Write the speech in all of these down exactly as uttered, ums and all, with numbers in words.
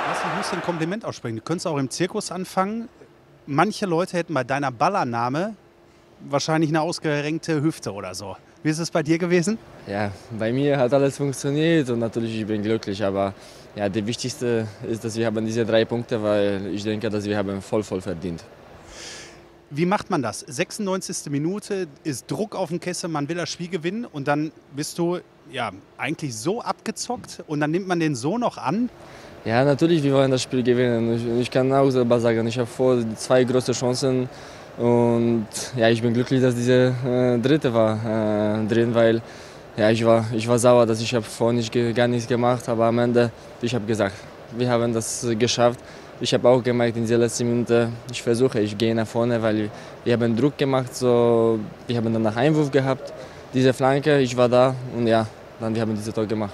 Weißt du, ich muss dir ein Kompliment aussprechen. Du könntest auch im Zirkus anfangen. Manche Leute hätten bei deiner Ballannahme wahrscheinlich eine ausgerenkte Hüfte oder so. Wie ist es bei dir gewesen? Ja, bei mir hat alles funktioniert und natürlich ich bin glücklich, aber ja, das Wichtigste ist, dass wir haben diese drei Punkte, weil ich denke, dass wir haben voll, voll verdient. Wie macht man das? sechsundneunzigste Minute ist Druck auf dem Kessel, man will das Spiel gewinnen und dann bist du ja eigentlich so abgezockt und dann nimmt man den so noch an. Ja, natürlich, wir wollen das Spiel gewinnen. Ich, ich kann auch selber sagen, ich habe vor zwei große Chancen und ja, ich bin glücklich, dass diese äh, dritte war äh, drin, weil ja, ich war, ich war sauer, dass ich habe vorher nicht, gar nichts gemacht, aber am Ende, ich habe gesagt, wir haben das geschafft. Ich habe auch gemerkt in der letzten Minute, ich versuche, ich gehe nach vorne, weil wir haben Druck gemacht, so, wir haben danach Einwurf gehabt, diese Flanke, ich war da und ja, dann wir haben diese Tor gemacht.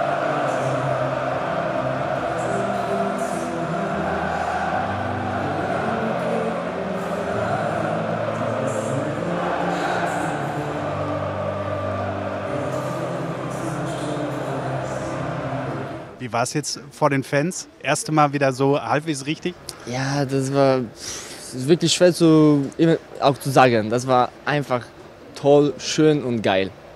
Wie war es jetzt vor den Fans? Erste Mal wieder so halbwegs richtig? Ja, das war das ist wirklich schwer zu, auch zu sagen. Das war einfach toll, schön und geil.